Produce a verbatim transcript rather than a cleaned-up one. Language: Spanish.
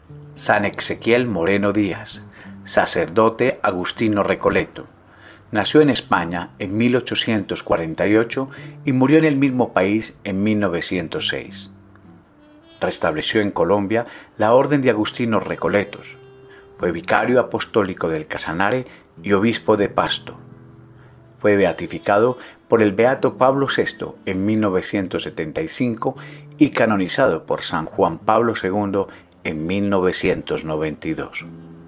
San Exequiel Moreno Díaz, sacerdote agustino recoleto. Nació en España en mil ochocientos cuarenta y ocho y murió en el mismo país en mil novecientos seis. Restableció en Colombia la Orden de Agustinos Recoletos. Fue vicario apostólico del Casanare y obispo de Pasto. Fue beatificado por el beato Pablo sexto en mil novecientos setenta y cinco y canonizado por San Juan Pablo segundo en mil novecientos noventa y dos.